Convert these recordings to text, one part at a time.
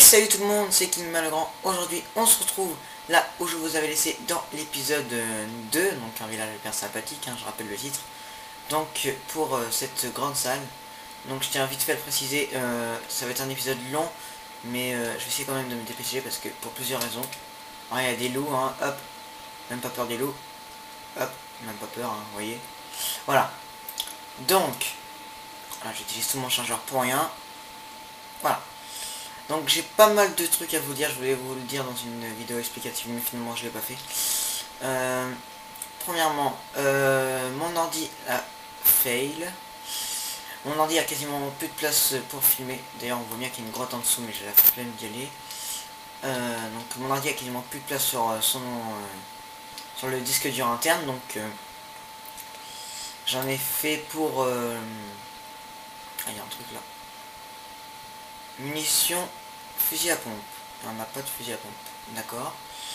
Salut tout le monde, c'est King Malgrand. Aujourd'hui, on se retrouve là où je vous avais laissé dans l'épisode 2, donc un village bien sympathique, je rappelle le titre. Donc pour cette grande salle, donc je tiens vite fait à le préciser, ça va être un épisode long, mais je vais essayer quand même de me dépêcher parce que pour plusieurs raisons. Il y a des loups, hop, même pas peur des loups, hop, même pas peur, vous voyez. Voilà, donc, j'utilise tout mon chargeur pour rien, voilà. Donc j'ai pas mal de trucs à vous dire, je voulais vous le dire dans une vidéo explicative, mais finalement je l'ai pas fait. Premièrement, mon ordi a fail. Mon ordi a quasiment plus de place pour filmer. D'ailleurs on voit bien qu'il y a une grotte en dessous, mais j'ai la flemme d'y aller. Donc mon ordi a quasiment plus de place sur sur le disque dur interne, donc j'en ai fait pour... Ah, il y a un truc là. Munitions, fusil à pompe. On n'a pas de fusil à pompe, d'accord.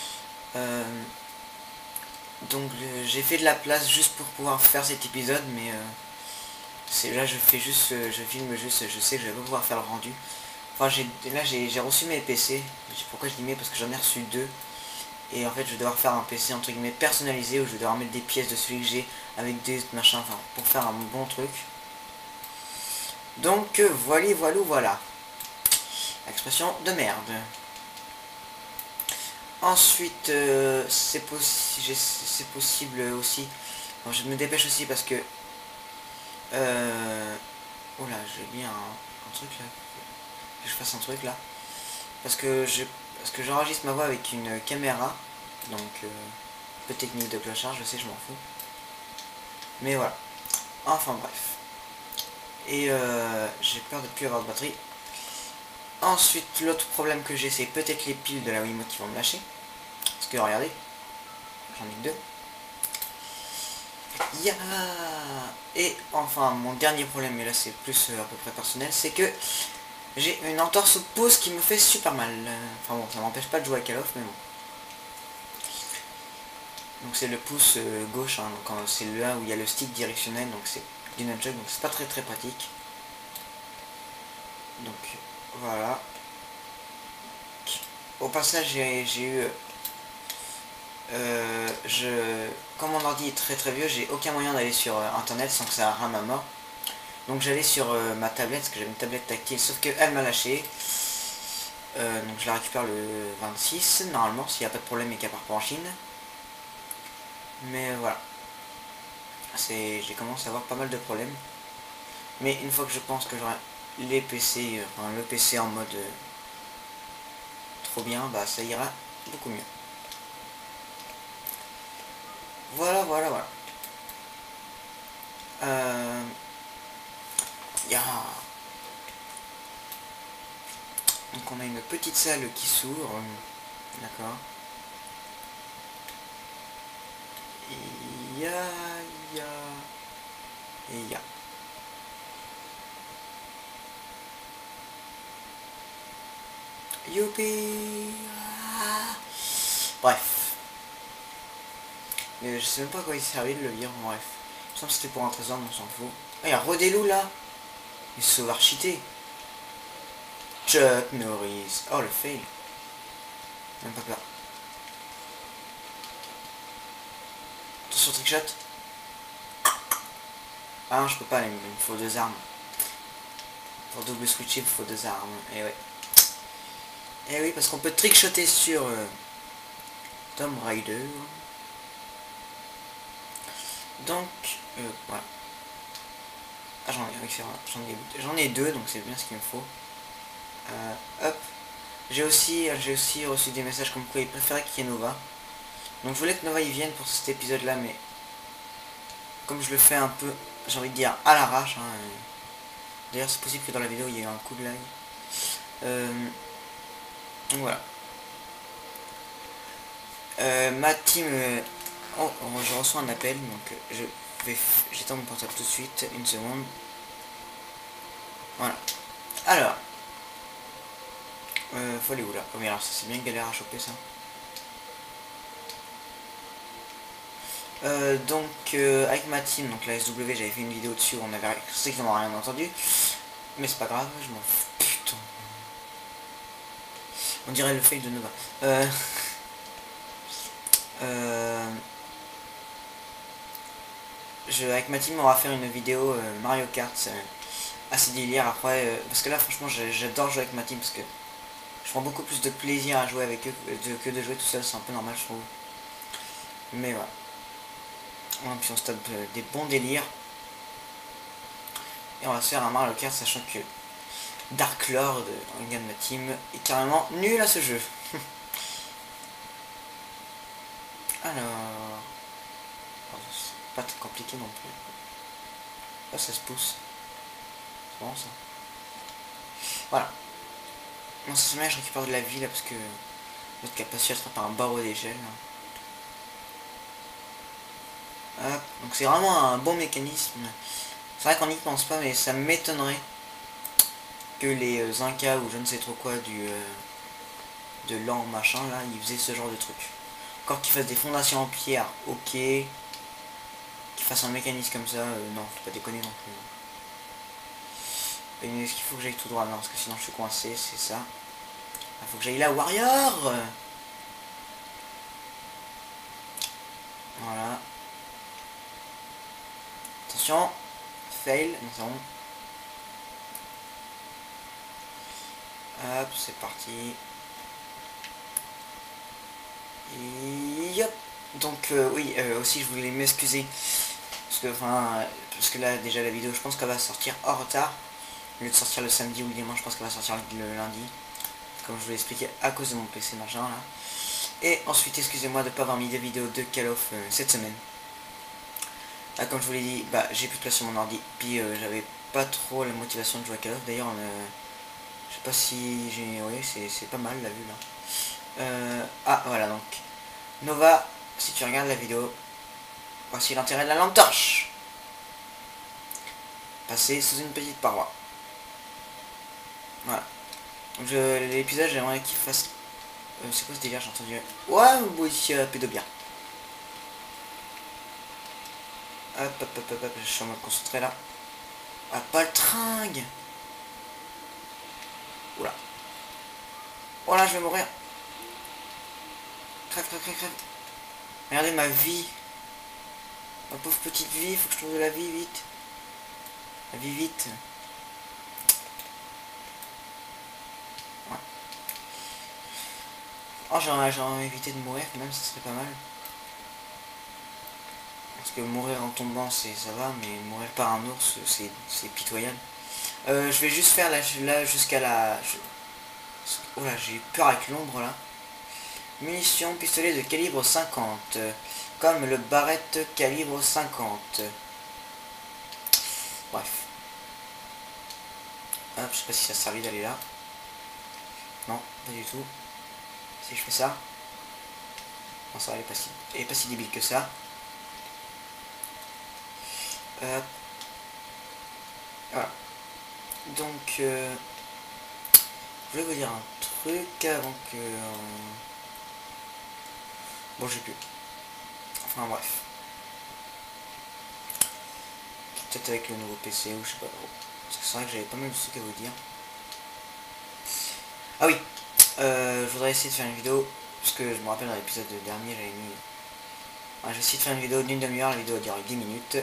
Donc j'ai fait de la place juste pour pouvoir faire cet épisode, mais là je fais juste, je filme juste, je sais que je vais pas pouvoir faire le rendu. Enfin j'ai reçu mes PC. Pourquoi je dis mais? Parce que j'en ai reçu deux. Et en fait je vais devoir faire un PC entre guillemets personnalisé, où je vais devoir mettre des pièces de celui que j'ai avec des machins, enfin pour faire un bon truc. Donc voilà. Expression de merde. Ensuite, c'est possible aussi. Bon, je me dépêche aussi parce que... Oh là, j'ai mis un truc là. Que je fasse un truc là. Parce que j'enregistre ma voix avec une caméra. Donc, peu technique de clochard, je sais, je m'en fous. Mais voilà. Enfin bref. Et j'ai peur de ne plus avoir de batterie. Ensuite, l'autre problème que j'ai, c'est peut-être les piles de la Wiimote qui vont me lâcher. Parce que regardez, j'en ai que deux. Yeah. Et enfin, mon dernier problème, mais là c'est plus à peu près personnel, c'est que j'ai une entorse au pouce qui me fait super mal. Enfin bon, ça m'empêche pas de jouer à Call of, mais bon. Donc c'est le pouce gauche, donc c'est là où il y a le stick directionnel, donc c'est du nunchuck, donc c'est pas très pratique. Donc voilà. Au passage, j'ai eu... comme mon ordi est très vieux, j'ai aucun moyen d'aller sur internet sans que ça rame à mort. Donc j'allais sur ma tablette, parce que j'avais une tablette tactile, sauf qu'elle m'a lâché. Donc je la récupère le 26, normalement, s'il n'y a pas de problème et qu'elle part pas en Chine. Mais voilà. J'ai commencé à avoir pas mal de problèmes. Mais une fois que je pense que j'aurai les PC, enfin le PC en mode trop bien, bah ça ira beaucoup mieux. Voilà. Donc on a une petite salle qui s'ouvre, d'accord. Et youpi. Bref. Mais je sais même pas à quoi il servait de le lire, bref. Je pense que c'était pour un trésor, mais on s'en fout. Ah, il y a Rodelou là. Il se sauve cheaté. Chuck Norris. Oh le fail. Même pas peur. Attention trickshot. Ah non, je peux pas, il me faut deux armes. Pour double switcher, il me faut deux armes. Et ouais. Et oui, parce qu'on peut trickshotter sur Tomb Raider. Donc, voilà. Ah, j'en ai deux, donc c'est bien ce qu'il me faut. Hop. J'ai aussi reçu des messages comme quoi il préférait qu'il y ait Nova. Donc je voulais que Nova y vienne pour cet épisode là, mais comme je le fais un peu, j'ai envie de dire à l'arrache. D'ailleurs c'est possible que dans la vidéo il y ait eu un coup de lag. Donc voilà. Ma team... je reçois un appel, donc j'éteins mon portable tout de suite, une seconde. Voilà. Alors. Faut aller où là? Oh mais alors ça c'est bien galère à choper ça. Donc avec ma team, donc la SW, j'avais fait une vidéo dessus où on avait strictement rien entendu. Mais c'est pas grave, je m'en fous. Putain. On dirait le fail de Nova. Euh, avec ma team, on va faire une vidéo Mario Kart. Assez délire après. Parce que là, franchement, j'adore jouer avec ma team. Parce que je prends beaucoup plus de plaisir à jouer avec eux que de jouer tout seul. C'est un peu normal, je trouve. Mais voilà. Puis on se tape des bons délires. Et on va se faire un Mario Kart, sachant que Dark Lord, un gars de ma team, est carrément nul à ce jeu. Alors... c'est pas très compliqué non plus. Là, ça se pousse. C'est bon ça. Voilà. Bon, ça se met, je récupère de la vie là parce que notre capacité attrape par un barreau d'échelle. Hop. Donc c'est vraiment un bon mécanisme. C'est vrai qu'on n'y pense pas, mais ça m'étonnerait que les Incas ou je ne sais trop quoi de l'an machin là, ils faisaient ce genre de truc. Encore qu'ils fassent des fondations en pierre, ok. Qu'ils fassent un mécanisme comme ça, non, faut pas déconner non plus. Est-ce qu'il faut que j'aille tout droit? Non, parce que sinon je suis coincé, c'est ça. Il faut que j'aille là, Warrior. Voilà. Attention. Fail, non c'est bon. Hop, c'est parti. Et hop. Donc oui, aussi je voulais m'excuser. Parce que là déjà la vidéo je pense qu'elle va sortir en retard. Au lieu de sortir le samedi ou le dimanche, je pense qu'elle va sortir le lundi. Comme je vous l'ai expliqué à cause de mon PC machin là. Et ensuite excusez-moi de ne pas avoir mis des vidéos de Call of cette semaine. Là, comme je vous l'ai dit, bah j'ai plus de place sur mon ordi. Puis j'avais pas trop la motivation de jouer à Call of. D'ailleurs je sais pas si j'ai... Oui c'est pas mal la vue là. Ah voilà donc. Nova, si tu regardes la vidéo, voici l'intérêt de la lampe torche. Passer sous une petite paroi. Voilà. Donc l'épisode j'aimerais qu'il fasse... c'est quoi ce délire, j'ai entendu... Ouais, oui, pédobia. Hop, hop, hop, hop, hop, je suis en mode concentré là. Ah, pas le tringue. Oula. Oh là, je vais mourir. Crève, crève, crève, crève. Regardez ma vie. Ma pauvre petite vie, faut que je trouve de la vie vite. La vie vite. Ouais. Oh, j'aurais évité de mourir quand même, ça serait pas mal. Parce que mourir en tombant, ça va, mais mourir par un ours, c'est pitoyable. Je vais juste faire là jusqu'à la... Oh là, j'ai peur avec l'ombre là. Munitions, pistolet de calibre 50. Comme le barrette calibre 50. Bref. Hop, je sais pas si ça servi d'aller là. Non, pas du tout. Si je fais ça. Non, ça va, elle est pas si débile que ça. Hop. Voilà. Donc, je voulais vous dire un truc avant que... Bon, j'ai plus. Enfin, bref. Peut-être avec le nouveau PC ou je sais pas trop. Parce que c'est vrai que j'avais pas mal de trucs à vous dire. Ah oui, je voudrais essayer de faire une vidéo. Parce que je me rappelle dans l'épisode dernier, j'avais mis... Ouais, je vais essayer de faire une vidéo d'une demi-heure, la vidéo a duré 10 minutes.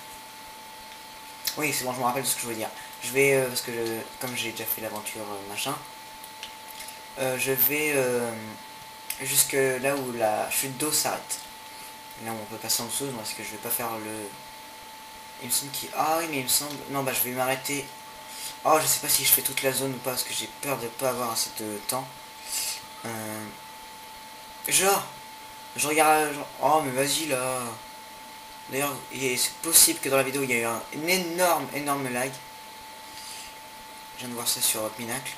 Oui, c'est bon, je me rappelle de ce que je veux dire. Je vais, parce que comme j'ai déjà fait l'aventure machin, je vais jusque là où la chute d'eau s'arrête. Là où on peut passer en dessous, parce que je vais pas faire le... Il me semble qu'il... Ah oui, mais il me semble... Non, bah je vais m'arrêter. Oh, je sais pas si je fais toute la zone ou pas, parce que j'ai peur de pas avoir assez de temps. Genre, je regarde... Oh, mais vas-y, là. D'ailleurs, c'est possible que dans la vidéo, il y a eu un énorme lag. Je viens de voir ça sur Minacle.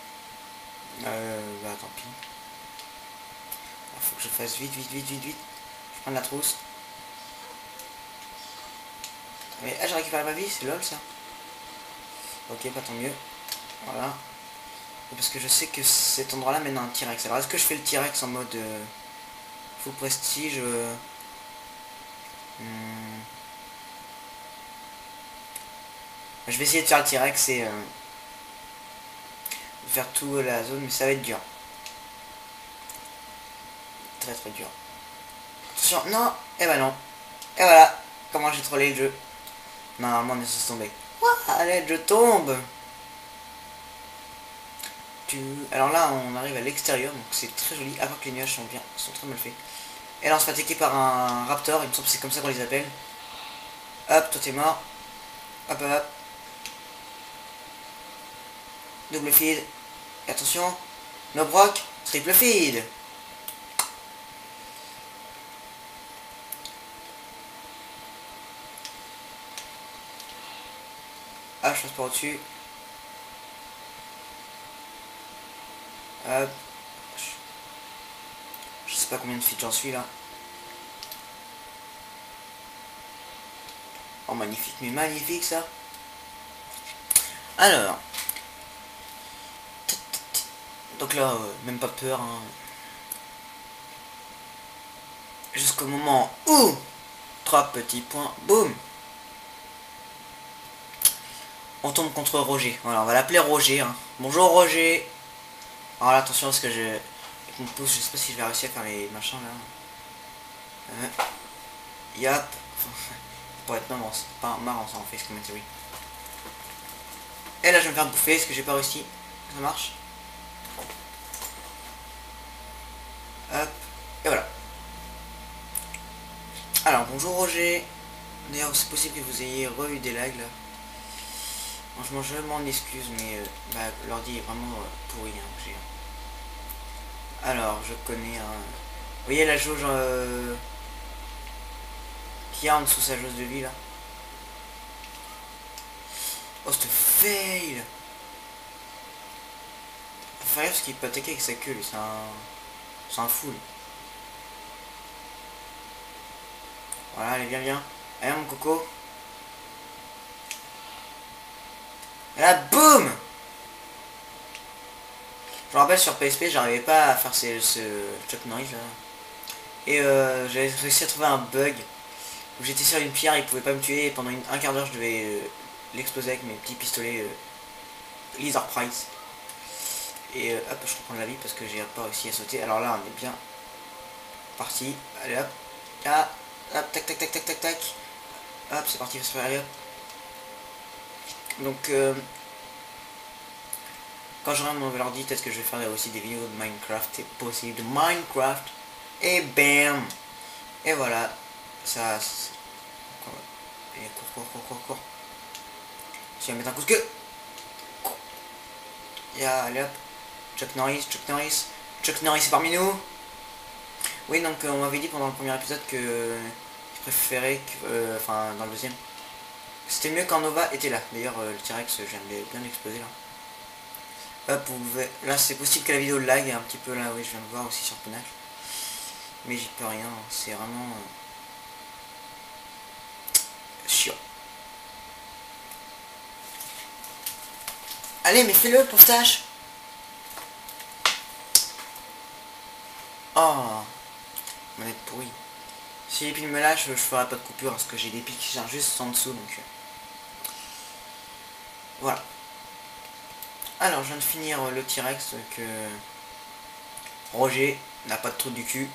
Bah tant pis. Il faut que je fasse vite. Je prends la trousse. Mais j'ai récupéré ma vie, c'est lol ça. Ok, pas tant mieux. Voilà. Parce que je sais que cet endroit là mène à un T-Rex. Alors est-ce que je fais le T-Rex en mode full prestige Je vais essayer de faire le T-Rex et faire tout la zone, mais ça va être dur. très dur. Attention, non. Et bah non. Et voilà. Comment j'ai trollé le jeu. Normalement on est censé tomber. Allez, je tombe. Alors là on arrive à l'extérieur, donc c'est très joli, à part que les nuages sont très mal faits. Et là on se fait attaquer par un raptor, il me semble que c'est comme ça qu'on les appelle. Hop, toi t'es mort. Hop hop. Double feed. Et attention. No broc, triple feed. Ah, je passe par au-dessus. Hop. Je sais pas combien de feeds j'en suis là. Oh magnifique, mais magnifique ça. Alors. Donc là, même pas peur. Hein. Jusqu'au moment où 3 petits points, boum. On tombe contre Roger. Voilà, on va l'appeler Roger. Hein. Bonjour Roger. Alors là, attention parce que je... Avec mon pouce, je sais pas si je vais réussir à faire les machins là. Yap. Pour être marrant, c'est pas marrant ça en fait, commentary. Et là je vais me faire bouffer, est-ce que j'ai pas réussi? Ça marche. Hop. Et voilà. Alors bonjour Roger. D'ailleurs c'est possible que vous ayez eu des lags là. Franchement je m'en excuse mais l'ordi est vraiment pourri hein, Alors je connais un... Vous voyez la jauge qu'il y a en dessous sa jauge de vie là. Oh ce fail. Faut faire parce qu'il peut attaquer avec sa queue lui, c'est un fou lui. Voilà, allez viens. Allez mon coco. Et là boum. Je me rappelle sur PSP j'arrivais pas à faire ce Chuck Norris là. Et j'avais réussi à trouver un bug où j'étais sur une pierre, il pouvait pas me tuer et pendant un quart d'heure je devais l'exploser avec mes petits pistolets Lizard Price. Et hop, je reprends la vie parce que j'ai pas réussi à sauter. Alors là on est bien parti. Allez hop. Là, hop, tac tac tac tac tac tac. Hop, c'est parti, allez hop. Donc quand j'aurai mon nouvel ordi, peut-être que je vais faire aussi des vidéos de Minecraft, c'est possible, de Minecraft. Et bam. Et voilà. Ça... Et cours. Si on va mettre un coup de queue. Et allez hop. Chuck Norris est parmi nous. Oui, donc on m'avait dit pendant le premier épisode que je préférais que... Enfin, dans le deuxième. C'était mieux quand Nova était là. D'ailleurs, le T-Rex, je viens de bien l'exploser là. Hop, vous pouvez... Là, c'est possible que la vidéo lag un petit peu là. Oui, je viens de voir aussi sur Panache. Mais j'y peux rien. C'est vraiment... chiant. Allez, mais fais-le, pauvre tâche. Oh, manette pourrie. Si les piles me lâchent, je ferai pas de coupure parce que j'ai des piles qui chargent juste en dessous, donc... Voilà. Alors, je viens de finir le T-Rex que... Roger n'a pas de trou du cul.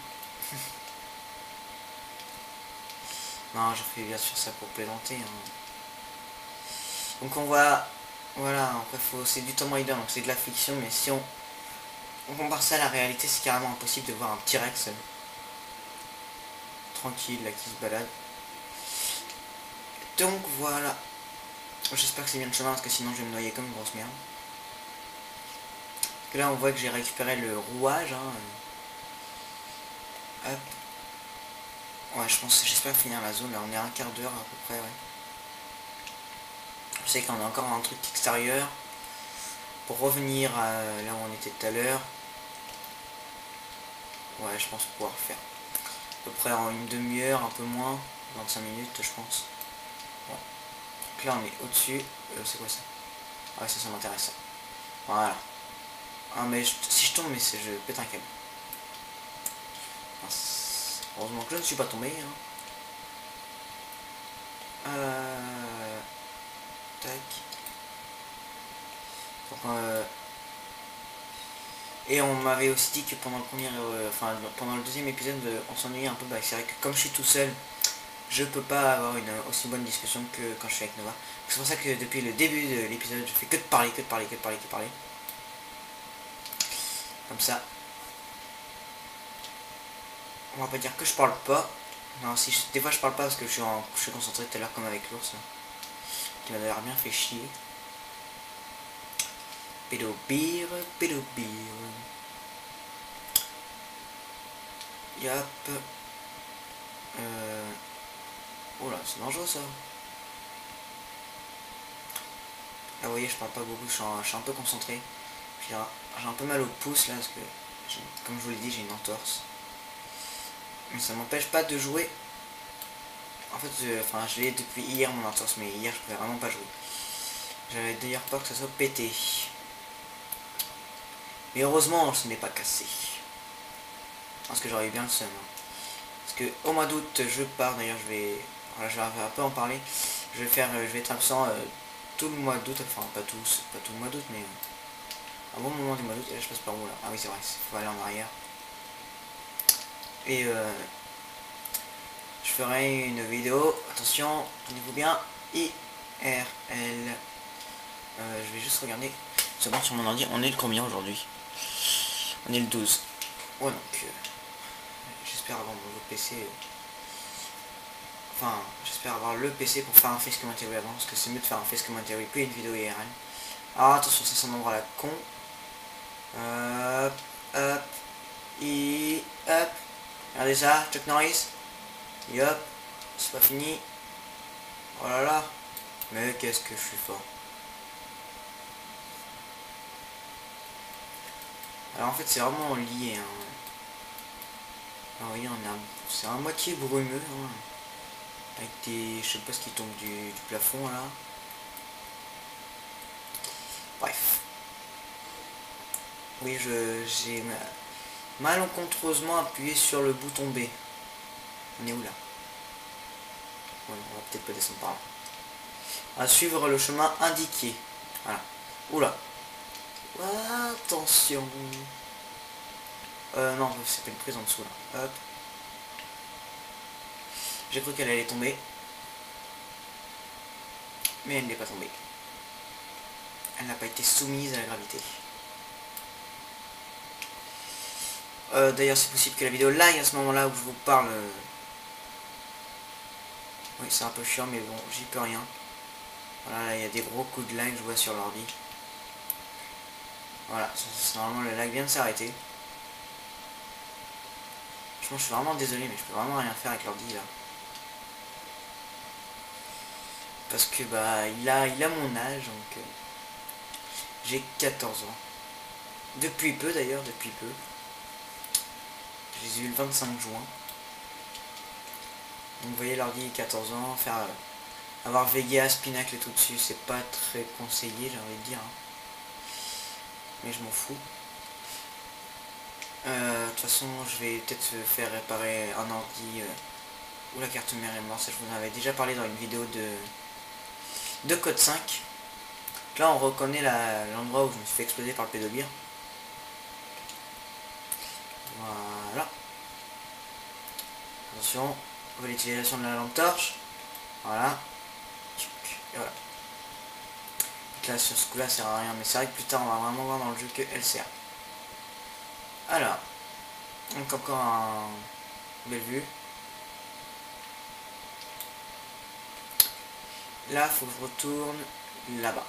Non, je fais bien sûr ça pour plaisanter. Hein. Donc on voit... Voilà, après c'est du Tomb Raider, donc c'est de la fiction, mais si on compare ça à la réalité, c'est carrément impossible de voir un T-Rex tranquille là qui se balade. Donc voilà. J'espère que c'est bien le chemin parce que sinon je vais me noyer comme une grosse merde. Et là on voit que j'ai récupéré le rouage. Hein. Hop. Ouais, j'espère finir la zone. Là on est à un quart d'heure à peu près. Ouais. Je sais qu'on a encore un truc extérieur. Pour revenir à là où on était tout à l'heure. Ouais, je pense pouvoir faire à peu près en une demi-heure, un peu moins, 25 minutes je pense. Bon. Donc là on est au-dessus. C'est quoi ça? Ah ouais, ça m'intéresse ça. Voilà. Ah mais si je tombe, mais je pète un câble. Heureusement que je ne suis pas tombé. Hein. Tac. Donc, Et on m'avait aussi dit que pendant le premier, enfin pendant le deuxième épisode, on s'ennuyait un peu. Bah, c'est vrai que comme je suis tout seul, je peux pas avoir une aussi bonne discussion que quand je suis avec Nova. C'est pour ça que depuis le début de l'épisode, je fais que de parler, que de parler, que de parler, que de parler. Comme ça. On va pas dire que je parle pas. Non, si des fois je parle pas parce que je suis concentré tout à l'heure comme avec l'ours. Qui m'a d'ailleurs bien fait chier. Pédobire, pédobire. Yap. Oh là, c'est dangereux ça. Là vous voyez, je parle pas beaucoup, je suis un peu concentré. Puis là, j'ai un peu mal au pouce là parce que, comme je vous l'ai dit, j'ai une entorse. Mais ça m'empêche pas de jouer. En fait, je l'ai depuis hier mon entorse, mais hier je pouvais vraiment pas jouer. J'avais d'ailleurs peur que ça soit pété. Mais heureusement, ce n'est pas cassé. Parce que j'aurais eu bien le seum. Hein. Parce que au mois d'août, je pars. D'ailleurs, voilà, je vais un peu en parler. Je vais être absent tout le mois d'août. Enfin, pas tout le mois d'août, mais un bon moment du mois d'août. Et là, je passe par où là? Ah oui, c'est vrai. Il faut aller en arrière. Et je ferai une vidéo. Attention, tenez-vous bien. IRL. Je vais juste regarder. C'est bon sur mon ordi. On est le combien aujourd'hui? On est le 12. Ouais, donc j'espère avoir mon PC. Enfin, j'espère avoir le PC pour faire un face commentary avant, parce que c'est mieux de faire un face commentary puis une vidéo IRL. Alors attention, ça c'est un endroit à la con. Hop, hop, hop. Regardez ça, Chuck Norris. Et hop, c'est pas fini. Oh là là. Mais qu'est-ce que je suis fort. Alors en fait c'est vraiment lié. Hein. Alors voyez, c'est à moitié brumeux. Hein. Avec des... je sais pas ce qui tombe du plafond là. Bref. Oui, j'ai malencontreusement appuyé sur le bouton B. On est où là? Bon, on va peut-être pas descendre par là. À suivre le chemin indiqué. Voilà. Oula. Attention. Non, c'était une prise en dessous là. Hop. J'ai cru qu'elle allait tomber. Mais elle n'est pas tombée. Elle n'a pas été soumise à la gravité. D'ailleurs, c'est possible que la vidéo lag à ce moment-là où je vous parle. Oui, c'est un peu chiant, mais bon, j'y peux rien. Voilà, là, il y a des gros coups de lag, je vois sur l'ordi. Voilà, normalement le lag vient de s'arrêter. Franchement, je suis vraiment désolé, mais je peux vraiment rien faire avec l'ordi là. Parce que bah, il a mon âge, donc j'ai 14 ans. Depuis peu d'ailleurs, depuis peu. J'ai eu le 25 juin. Donc vous voyez l'ordi 14 ans, avoir veillé à Spinacle tout dessus, c'est pas très conseillé, j'ai envie de dire. Hein. Mais je m'en fous. De toute façon, je vais peut-être faire réparer un ordi où la carte mère est morte. Ça, je vous en avais déjà parlé dans une vidéo de Code 5. Là, on reconnaît l'endroit où je me suis fait exploser par le pédobire. Voilà. Attention, l'utilisation de la lampe torche. Voilà. Et voilà. Donc là, sur ce coup-là, ça sert à rien. Mais c'est vrai que plus tard, on va vraiment voir dans le jeu qu'elle sert. Alors. Donc encore un belle vue. Là, faut que je retourne là-bas.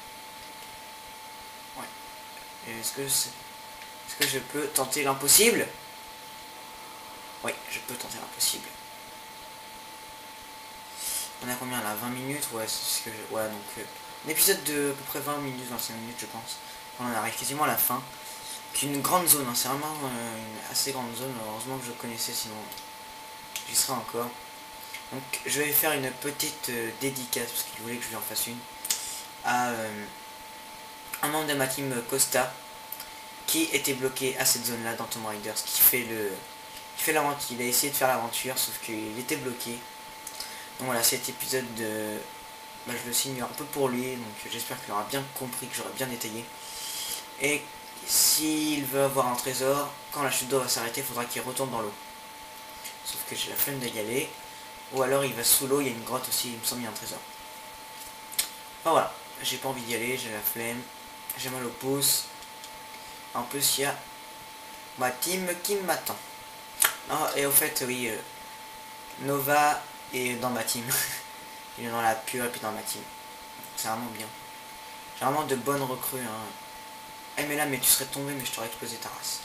Ouais. Est-ce que je peux tenter l'impossible? Oui, je peux tenter l'impossible. On a combien là? 20 minutes? Ouais, c'est ce que je... Ouais, donc... un épisode de à peu près 20 minutes, 25 minutes, je pense. On arrive quasiment à la fin. Une grande zone, hein. C'est vraiment une assez grande zone. Heureusement que je connaissais, sinon j'y serais encore. Donc je vais faire une petite dédicace, parce qu'il voulait que je lui en fasse une, à un membre de ma team Costa, qui était bloqué à cette zone là dans Tomb Raider, qui fait l'aventure. Il a essayé de faire l'aventure, sauf qu'il était bloqué. Donc voilà, cet épisode bah, je le signe un peu pour lui, donc j'espère qu'il aura bien compris, que j'aurai bien détaillé. Et s'il veut avoir un trésor, quand la chute d'eau va s'arrêter, il faudra qu'il retourne dans l'eau. Sauf que j'ai la flemme d'y aller. Ou alors il va sous l'eau, il y a une grotte aussi, il me semble qu'il y a un trésor. Enfin voilà, j'ai pas envie d'y aller, j'ai la flemme, j'ai mal au pouce. En plus il y a ma team qui m'attend. Ah, et au fait oui, Nova est dans ma team. Il est dans la pure et puis dans ma team. C'est vraiment bien. J'ai vraiment de bonnes recrues. Hein. Eh mais là mais tu serais tombé mais je t'aurais explosé ta race.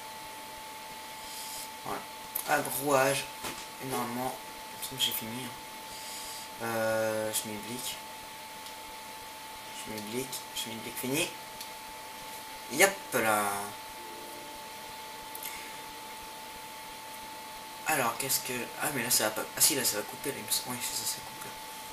Voilà. Ah, rouage. Et normalement, j'ai fini. Hein. Je mets blick. Je mets blick fini. Yep là. Alors qu'est-ce que... Ah mais là ça va pas... Ah si là ça va couper là. Oui c'est ça, ça coupe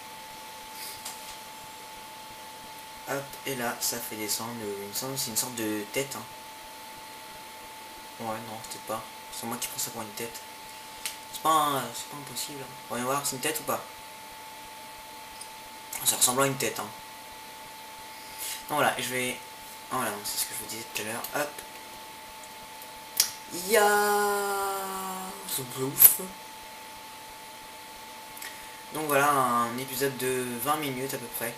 là. Hop, et là ça fait descendre, il me semble c'est une sorte de tête. Hein. Ouais non, peut-être pas. C'est moi qui prends ça pour une tête. C'est pas impossible. Hein. Voyons voir, c'est une tête ou pas? Ça ressemble à une tête. Hein. Donc voilà, je vais... Voilà, c'est ce que je vous disais tout à l'heure. Hop. C'est ouf. Donc voilà, un épisode de 20 minutes à peu près.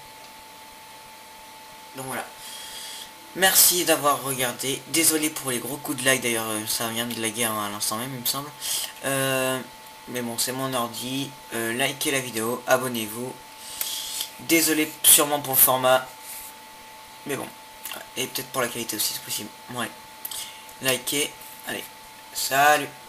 Donc voilà. Merci d'avoir regardé. Désolé pour les gros coups de lag d'ailleurs, ça vient de laguer à l'instant même il me semble. Mais bon, c'est mon ordi. Likez la vidéo, abonnez-vous. Désolé sûrement pour le format. Mais bon. Et peut-être pour la qualité aussi, c'est possible. Ouais. Likez. Allez. Salut.